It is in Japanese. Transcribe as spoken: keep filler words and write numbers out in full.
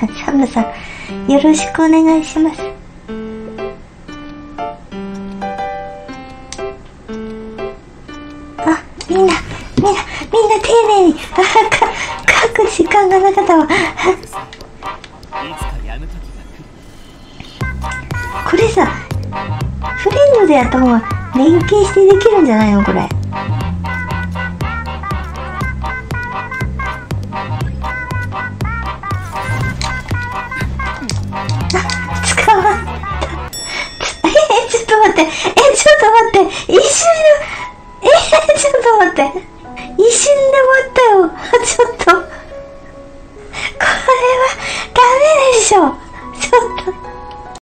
サムさん、よろしくお願いします。あ、みんな、みんな、みんな丁寧に、あ、か、書く時間がなかったわ。これさ、フレンドでやった方が連携してできるんじゃないのこれ。